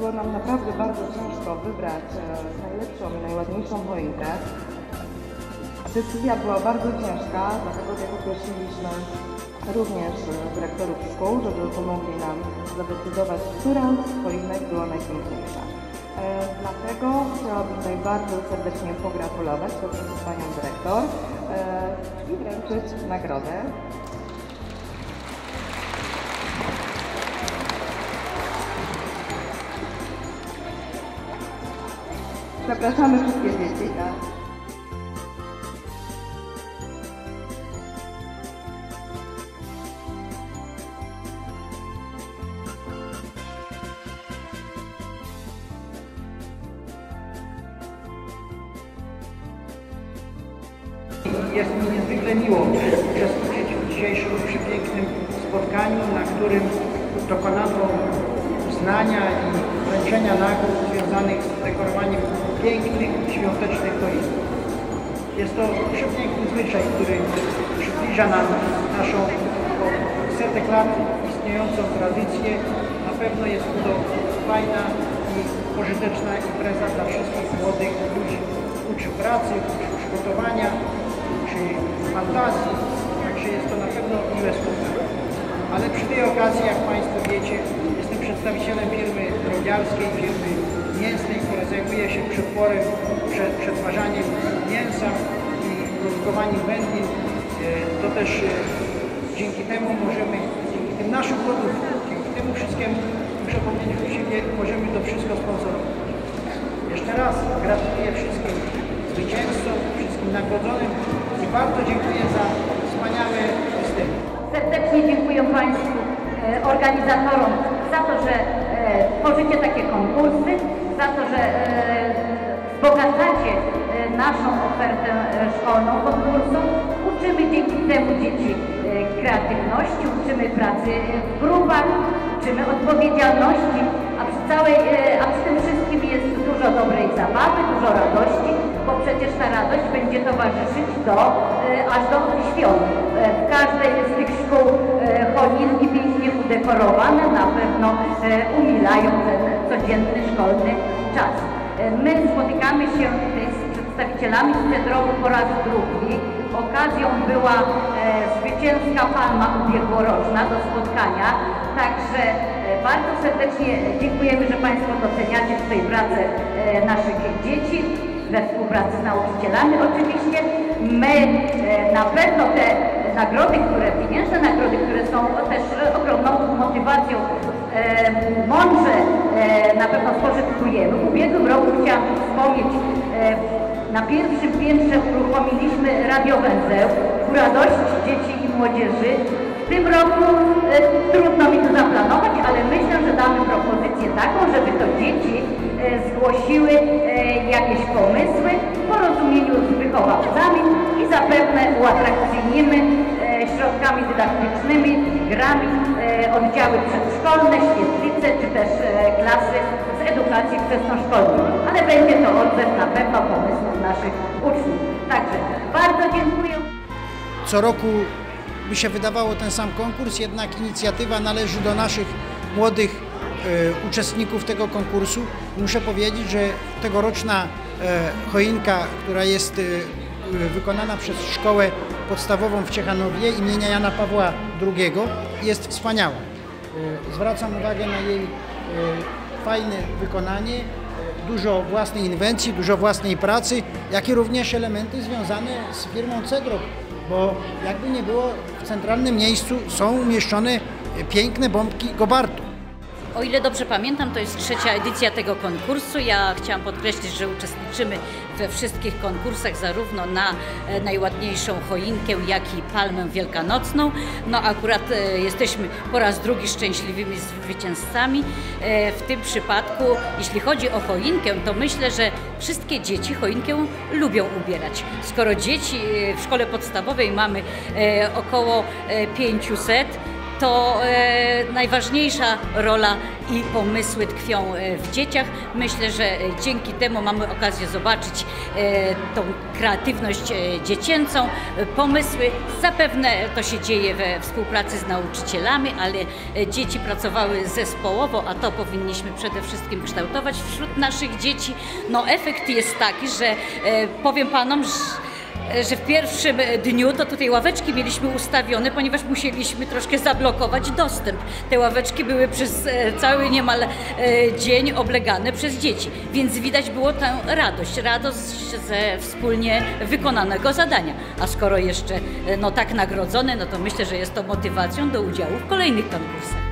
było nam naprawdę bardzo ciężko wybrać najlepszą i najładniejszą choinkę. Decyzja była bardzo ciężka, dlatego poprosiliśmy również dyrektorów szkół, żeby pomogli nam zadecydować, która z choinek była najpiękniejsza. Dlatego chciałabym tutaj bardzo serdecznie pogratulować z panią dyrektor i wręczyć nagrodę. Zapraszamy wszystkie dzieci. Jest mi niezwykle miło uczestniczyć w dzisiejszym przepięknym spotkaniu, na którym dokonano uznania i wręczenia nagród związanych z dekorowaniem pięknych, świątecznych choinek. Jest to przepiękny zwyczaj, który przybliża nam naszą setek lat istniejącą tradycję. Na pewno jest to fajna i pożyteczna impreza dla wszystkich młodych ludzi. Uczy pracy, uczy przygotowania, uczy fantazji, także jest to na pewno miłe spotkanie. Ale przy tej okazji, jak Państwo wiecie, jestem przedstawicielem firmy drobiarskiej, firmy mięsnej, która zajmuje się przetwarzaniem mięsa i produkowaniem wędlin. To też dzięki temu możemy, dzięki tym naszym produktom, dzięki temu wszystkiemu, muszę powiedzieć uczciwie, możemy to wszystko sponsorować. Jeszcze raz gratuluję wszystkim zwycięzcom, wszystkim nagrodzonym i bardzo dziękuję za wspaniałe występy. Serdecznie dziękuję Państwu organizatorom za to, że tworzycie takie konkursy, za to, że wzbogacacie naszą ofertę szkolną konkursu. Uczymy dzięki temu dzieci kreatywności, uczymy pracy w grupach, uczymy odpowiedzialności, a przy tym wszystkim jest dużo dobrej zabawy, dużo radości, bo przecież ta radość będzie towarzyszyć aż do świąt. W każdej z tych szkół choinki pięknie udekorowane na pewno umilają ten codzienny szkolny czas. My spotykamy się tutaj z przedstawicielami Cedrowu po raz drugi. Okazją była zwycięska palma ubiegłoroczna do spotkania, także bardzo serdecznie dziękujemy, że Państwo doceniacie tutaj pracę naszych dzieci we współpracy z nauczycielami. Oczywiście my na pewno te nagrody, pieniężne nagrody, które są też ogromną motywacją, mądrze na pewno spożytkujemy. W ubiegłym roku chciałam wspomnieć, na pierwszym piętrze uruchomiliśmy radiowęzeł ku radości dzieci i młodzieży. W tym roku trudno mi to zaplanować, ale myślę, że damy propozycję taką, żeby to dzieci zgłosiły jakieś pomysły w porozumieniu z wychowawcami i zapewne uatrakcyjnimy środkami dydaktycznymi, grami oddziały przedszkolne, świetlice czy też klasy z edukacji wczesnoszkolnej. Ale będzie to odzew na pewno pomysłów naszych uczniów. Także bardzo dziękuję. Co roku by się wydawało ten sam konkurs, jednak inicjatywa należy do naszych młodych uczestników tego konkursu. Muszę powiedzieć, że tegoroczna choinka, która jest wykonana przez szkołę podstawową w Ciechanowie imienia Jana Pawła II, jest wspaniała. Zwracam uwagę na jej fajne wykonanie, dużo własnej inwencji, dużo własnej pracy, jak i również elementy związane z firmą Cedrow, bo jakby nie było, w centralnym miejscu są umieszczone piękne bombki Gobartu. O ile dobrze pamiętam, to jest 3. edycja tego konkursu. Ja chciałam podkreślić, że uczestniczymy we wszystkich konkursach, zarówno na najładniejszą choinkę, jak i palmę wielkanocną. No akurat jesteśmy po raz drugi szczęśliwymi zwycięzcami. W tym przypadku, jeśli chodzi o choinkę, to myślę, że wszystkie dzieci choinkę lubią ubierać. Skoro dzieci w szkole podstawowej mamy około 500, to najważniejsza rola i pomysły tkwią w dzieciach. Myślę, że dzięki temu mamy okazję zobaczyć tą kreatywność dziecięcą, pomysły. Zapewne to się dzieje we współpracy z nauczycielami, ale dzieci pracowały zespołowo, a to powinniśmy przede wszystkim kształtować wśród naszych dzieci. No efekt jest taki, że powiem panom, że w pierwszym dniu to tutaj ławeczki mieliśmy ustawione, ponieważ musieliśmy troszkę zablokować dostęp. Te ławeczki były przez cały niemal dzień oblegane przez dzieci, więc widać było tę radość ze wspólnie wykonanego zadania. A skoro jeszcze tak nagrodzone, no to myślę, że jest to motywacją do udziału w kolejnych konkursach.